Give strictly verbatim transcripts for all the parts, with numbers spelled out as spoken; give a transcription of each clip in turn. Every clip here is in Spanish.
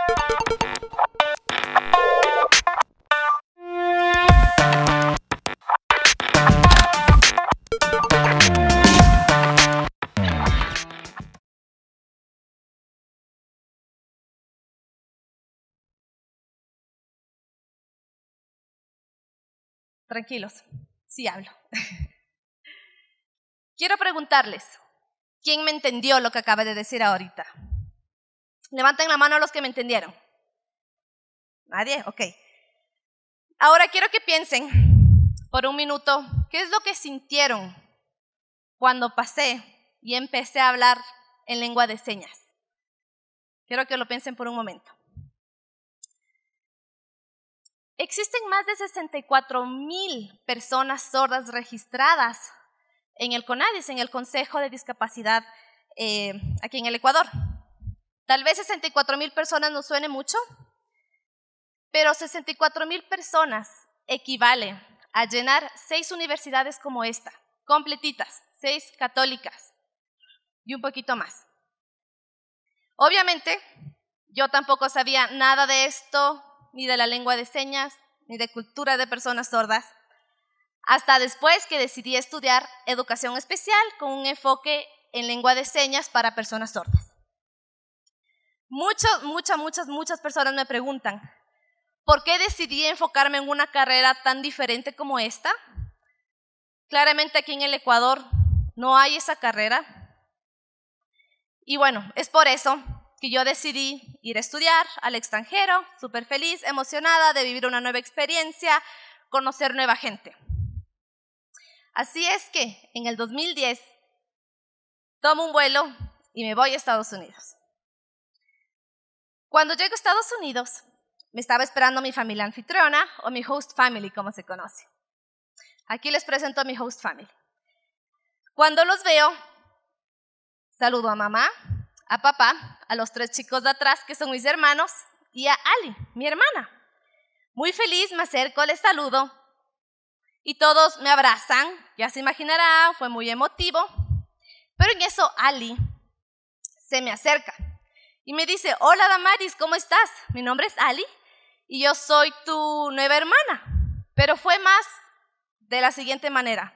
Tranquilos, sí hablo. Quiero preguntarles, ¿quién me entendió lo que acabé de decir ahorita? Levanten la mano los que me entendieron. ¿Nadie? Ok. Ahora quiero que piensen por un minuto, ¿qué es lo que sintieron cuando pasé y empecé a hablar en lengua de señas? Quiero que lo piensen por un momento. Existen más de sesenta y cuatro mil personas sordas registradas en el CONADIS, en el Consejo de Discapacidad eh, aquí en el Ecuador. Tal vez sesenta y cuatro mil personas no suene mucho, pero sesenta y cuatro mil personas equivale a llenar seis universidades como esta, completitas, seis católicas y un poquito más. Obviamente, yo tampoco sabía nada de esto, ni de la lengua de señas, ni de cultura de personas sordas, hasta después que decidí estudiar educación especial con un enfoque en lengua de señas para personas sordas. Muchas, muchas, muchas, muchas personas me preguntan, ¿por qué decidí enfocarme en una carrera tan diferente como esta? Claramente aquí en el Ecuador no hay esa carrera. Y bueno, es por eso que yo decidí ir a estudiar al extranjero, súper feliz, emocionada de vivir una nueva experiencia, conocer nueva gente. Así es que en el dos mil diez tomo un vuelo y me voy a Estados Unidos. Cuando llego a Estados Unidos, me estaba esperando mi familia anfitriona o mi host family, como se conoce. Aquí les presento a mi host family. Cuando los veo, saludo a mamá, a papá, a los tres chicos de atrás que son mis hermanos y a Ali, mi hermana. Muy feliz me acerco, les saludo y todos me abrazan, ya se imaginarán, fue muy emotivo. Pero en eso Ali se me acerca y me dice, hola Damaris, ¿cómo estás? Mi nombre es Ali y yo soy tu nueva hermana. Pero fue más de la siguiente manera.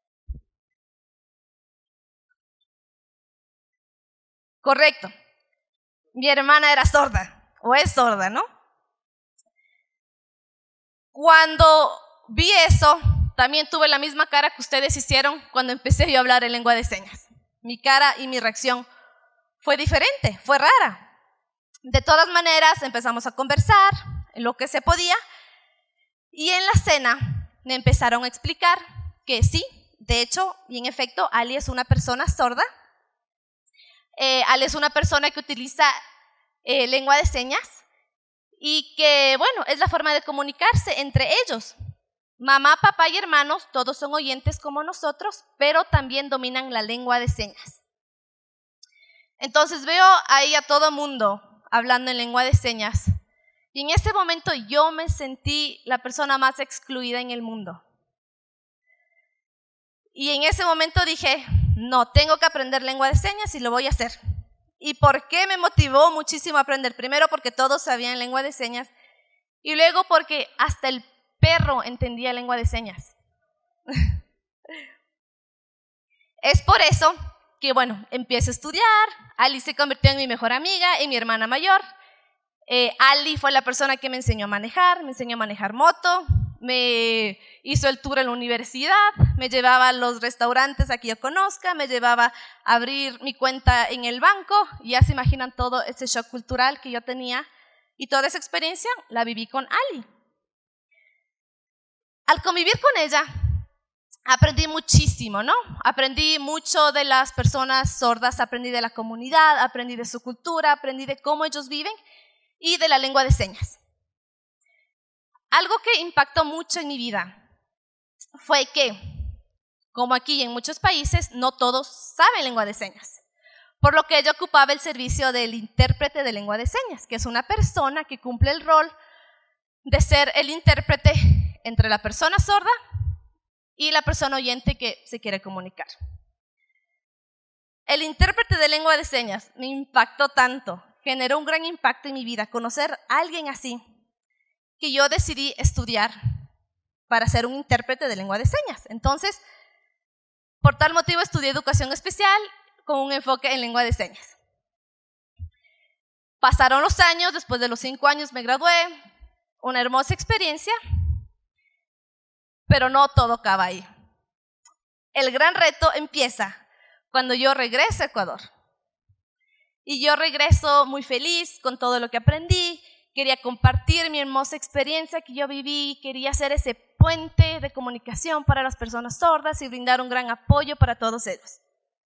Correcto, mi hermana era sorda, o es sorda, ¿no? Cuando vi eso, también tuve la misma cara que ustedes hicieron cuando empecé yo a hablar en lengua de señas. Mi cara y mi reacción fue diferente, fue rara. De todas maneras, empezamos a conversar en lo que se podía y en la cena me empezaron a explicar que sí, de hecho, y en efecto, Ali es una persona sorda. Eh, Ali es una persona que utiliza eh, lengua de señas y que, bueno, es la forma de comunicarse entre ellos. Mamá, papá y hermanos, todos son oyentes como nosotros, pero también dominan la lengua de señas. Entonces veo ahí a todo mundo hablando en lengua de señas y en ese momento yo me sentí la persona más excluida en el mundo. Y en ese momento dije, no, tengo que aprender lengua de señas y lo voy a hacer. ¿Y por qué me motivó muchísimo a aprender? Primero porque todos sabían lengua de señas y luego porque hasta el perro entendía lengua de señas. Es por eso que, bueno, empiezo a estudiar. Ali se convirtió en mi mejor amiga y mi hermana mayor. Eh, Ali fue la persona que me enseñó a manejar, me enseñó a manejar moto, me hizo el tour en la universidad, me llevaba a los restaurantes a que yo conozca, me llevaba a abrir mi cuenta en el banco. Y ya se imaginan todo ese shock cultural que yo tenía y toda esa experiencia la viví con Ali. Al convivir con ella, aprendí muchísimo, ¿no? Aprendí mucho de las personas sordas, aprendí de la comunidad, aprendí de su cultura, aprendí de cómo ellos viven y de la lengua de señas. Algo que impactó mucho en mi vida fue que, como aquí en muchos países, no todos saben lengua de señas, por lo que yo ocupaba el servicio del intérprete de lengua de señas, que es una persona que cumple el rol de ser el intérprete entre la persona sorda y la persona oyente que se quiere comunicar. El intérprete de lengua de señas me impactó tanto generó un gran impacto en mi vida, conocer a alguien así, que yo decidí estudiar para ser un intérprete de lengua de señas. Entonces, por tal motivo estudié educación especial con un enfoque en lengua de señas. Pasaron los años, después de los cinco años me gradué, una hermosa experiencia, pero no todo acaba ahí. El gran reto empieza cuando yo regreso a Ecuador. Y yo regreso muy feliz con todo lo que aprendí, quería compartir mi hermosa experiencia que yo viví, quería ser ese puente de comunicación para las personas sordas y brindar un gran apoyo para todos ellos.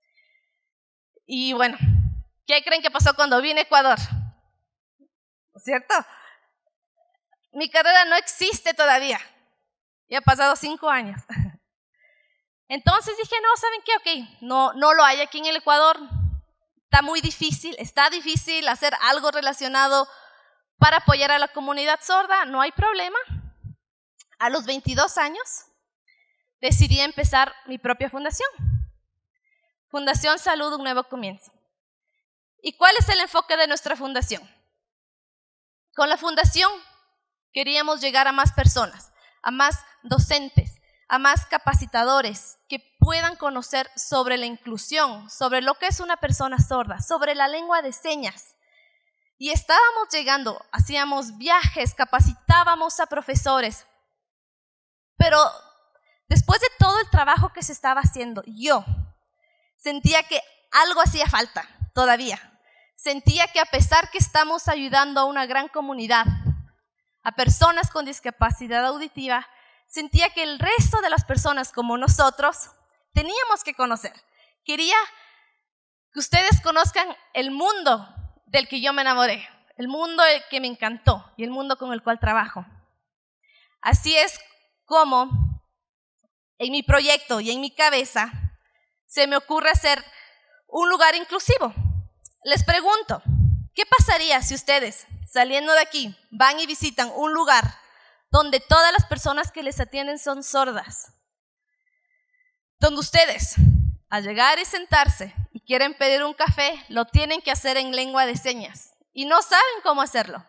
Y bueno, ¿qué creen que pasó cuando vine a Ecuador? ¿Cierto? Mi carrera no existe todavía, ya han pasado cinco años. Entonces dije, no, ¿saben qué? Ok, no, no lo hay aquí en el Ecuador, está muy difícil, está difícil hacer algo relacionado para apoyar a la comunidad sorda, no hay problema. A los veintidós años decidí empezar mi propia fundación, Fundación Salud, un nuevo comienzo. ¿Y cuál es el enfoque de nuestra fundación? Con la fundación queríamos llegar a más personas, a más docentes, a más capacitadores que puedan conocer sobre la inclusión, sobre lo que es una persona sorda, sobre la lengua de señas. Y estábamos llegando, hacíamos viajes, capacitábamos a profesores, pero después de todo el trabajo que se estaba haciendo, yo sentía que algo hacía falta todavía. Sentía que a pesar que estamos ayudando a una gran comunidad, a personas con discapacidad auditiva, sentía que el resto de las personas como nosotros teníamos que conocer. Quería que ustedes conozcan el mundo del que yo me enamoré, el mundo que me encantó y el mundo con el cual trabajo. Así es como en mi proyecto y en mi cabeza se me ocurre hacer un lugar inclusivo. Les pregunto, ¿qué pasaría si ustedes, saliendo de aquí, van y visitan un lugar donde todas las personas que les atienden son sordas? Donde ustedes, al llegar y sentarse y quieren pedir un café, lo tienen que hacer en lengua de señas y no saben cómo hacerlo.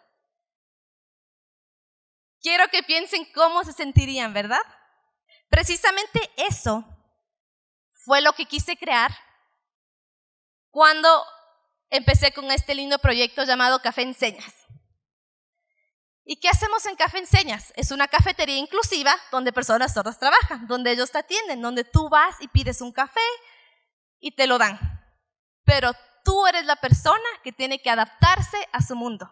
Quiero que piensen cómo se sentirían, ¿verdad? Precisamente eso fue lo que quise crear cuando empecé con este lindo proyecto llamado Café en Señas. ¿Y qué hacemos en Café en Señas? Es una cafetería inclusiva donde personas sordas trabajan, donde ellos te atienden, donde tú vas y pides un café y te lo dan. Pero tú eres la persona que tiene que adaptarse a su mundo.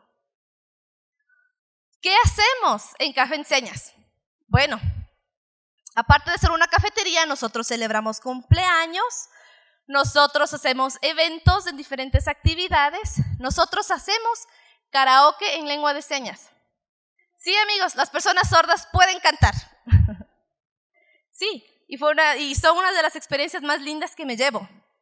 ¿Qué hacemos en Café en Señas? Bueno, aparte de ser una cafetería, nosotros celebramos cumpleaños, nosotros hacemos eventos en diferentes actividades, nosotros hacemos karaoke en lengua de señas. Sí, amigos, las personas sordas pueden cantar. Sí, y, fue una, y son una de las experiencias más lindas que me llevo.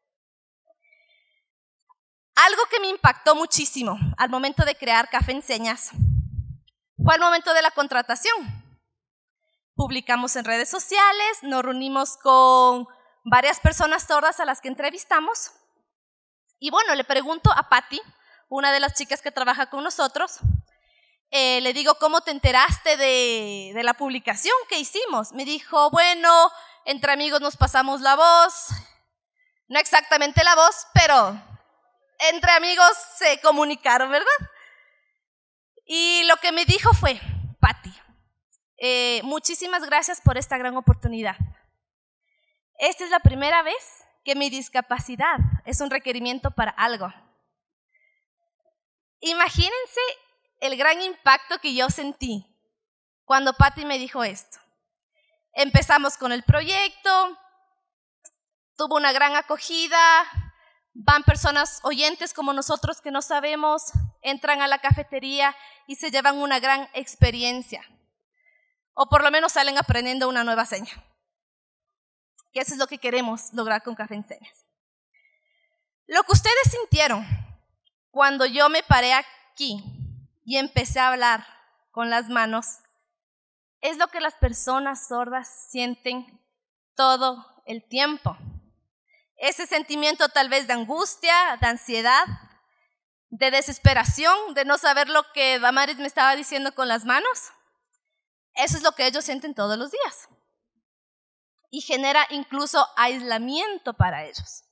Algo que me impactó muchísimo al momento de crear Café en Señas fue al momento de la contratación. Publicamos en redes sociales, nos reunimos con varias personas sordas a las que entrevistamos. Y bueno, le pregunto a Patti, una de las chicas que trabaja con nosotros, eh, le digo, ¿cómo te enteraste de, de la publicación que hicimos? Me dijo, bueno, entre amigos nos pasamos la voz, no exactamente la voz, pero entre amigos se comunicaron, ¿verdad? Y lo que me dijo fue, Patti, eh, muchísimas gracias por esta gran oportunidad. Esta es la primera vez que mi discapacidad es un requerimiento para algo. Imagínense el gran impacto que yo sentí cuando Patti me dijo esto. Empezamos con el proyecto, tuvo una gran acogida, van personas oyentes como nosotros que no sabemos, entran a la cafetería y se llevan una gran experiencia. O por lo menos salen aprendiendo una nueva seña. Que eso es lo que queremos lograr con Café en Señas. Lo que ustedes sintieron cuando yo me paré aquí y empecé a hablar con las manos es lo que las personas sordas sienten todo el tiempo. Ese sentimiento tal vez de angustia, de ansiedad, de desesperación, de no saber lo que Damaris me estaba diciendo con las manos. Eso es lo que ellos sienten todos los días. Y genera incluso aislamiento para ellos.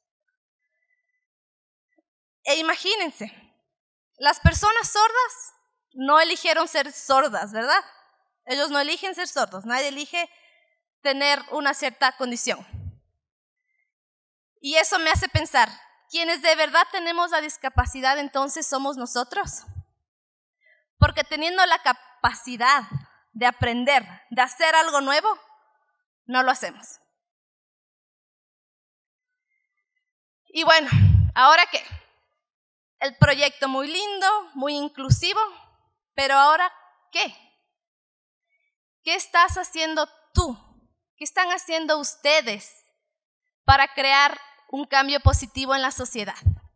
E imagínense, las personas sordas no eligieron ser sordas, ¿verdad? Ellos no eligen ser sordos, nadie elige tener una cierta condición. Y eso me hace pensar, ¿quiénes de verdad tenemos la discapacidad entonces somos nosotros? Porque teniendo la capacidad de aprender, de hacer algo nuevo, no lo hacemos. Y bueno, ¿ahora qué? El proyecto muy lindo, muy inclusivo, pero ¿ahora qué? ¿Qué estás haciendo tú? ¿Qué están haciendo ustedes para crear un cambio positivo en la sociedad?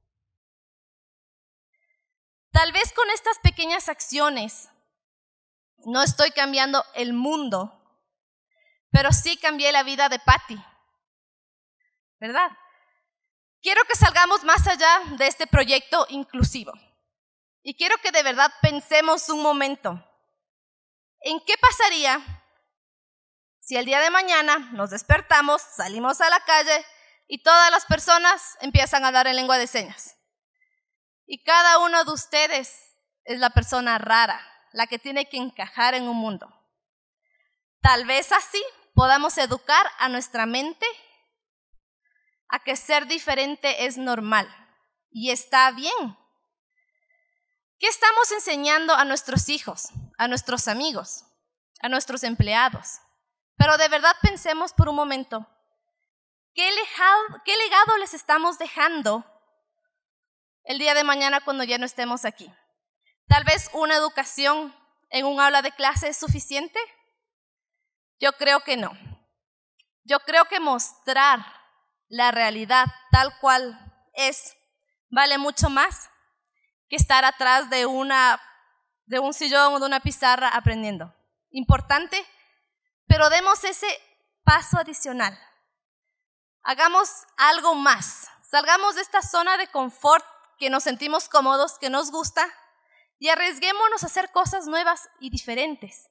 Tal vez con estas pequeñas acciones no estoy cambiando el mundo, pero sí cambié la vida de Patty, ¿verdad? Quiero que salgamos más allá de este proyecto inclusivo y quiero que de verdad pensemos un momento en qué pasaría si el día de mañana nos despertamos, salimos a la calle y todas las personas empiezan a hablar en lengua de señas. Y cada uno de ustedes es la persona rara, la que tiene que encajar en un mundo. Tal vez así podamos educar a nuestra mente a que ser diferente es normal y está bien. ¿Qué estamos enseñando a nuestros hijos, a nuestros amigos, a nuestros empleados? Pero de verdad pensemos por un momento, ¿qué legado, qué legado les estamos dejando el día de mañana cuando ya no estemos aquí? Tal vez una educación en un aula de clase es suficiente. Yo creo que no. Yo creo que mostrar la realidad tal cual es vale mucho más que estar atrás de, una, de un sillón o de una pizarra aprendiendo. Importante, pero demos ese paso adicional. Hagamos algo más. Salgamos de esta zona de confort que nos sentimos cómodos, que nos gusta, y arriesguémonos a hacer cosas nuevas y diferentes.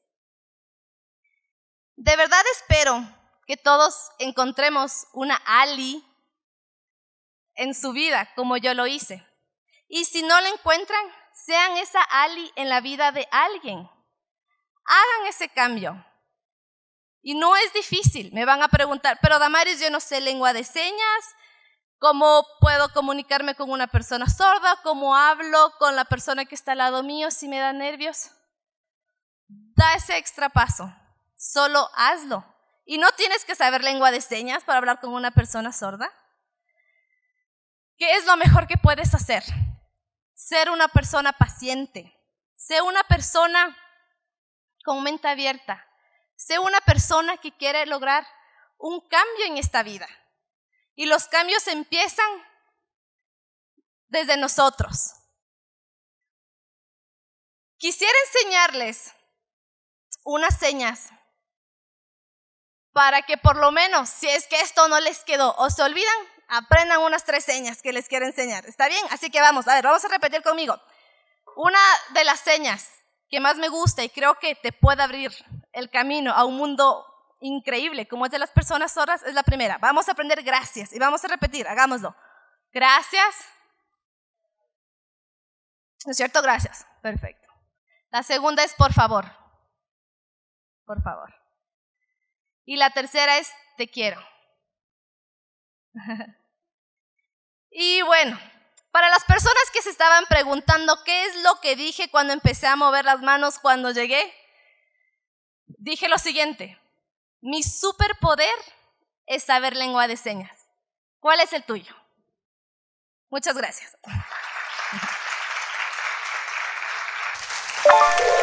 De verdad espero que todos encontremos una Ali en su vida, como yo lo hice. Y si no la encuentran, sean esa Ali en la vida de alguien. Hagan ese cambio. Y no es difícil. Me van a preguntar, pero Damaris, yo no sé lengua de señas. ¿Cómo puedo comunicarme con una persona sorda? ¿Cómo hablo con la persona que está al lado mío si me da nervios? Da ese extra paso. Solo hazlo. Y no tienes que saber lengua de señas para hablar con una persona sorda. ¿Qué es lo mejor que puedes hacer? Ser una persona paciente. Ser una persona con mente abierta. Ser una persona que quiere lograr un cambio en esta vida. Y los cambios empiezan desde nosotros. Quisiera enseñarles unas señas para que por lo menos, si es que esto no les quedó o se olvidan, aprendan unas tres señas que les quiero enseñar. ¿Está bien? Así que vamos, a ver, vamos a repetir conmigo. Una de las señas que más me gusta y creo que te puede abrir el camino a un mundo increíble, como es de las personas sordas, es la primera. Vamos a aprender gracias y vamos a repetir, hagámoslo. Gracias. ¿No es cierto? Gracias. Perfecto. La segunda es por favor. Por favor. Y la tercera es te quiero. Y bueno, para las personas que se estaban preguntando qué es lo que dije cuando empecé a mover las manos cuando llegué, dije lo siguiente: mi superpoder es saber lengua de señas. ¿Cuál es el tuyo? Muchas gracias.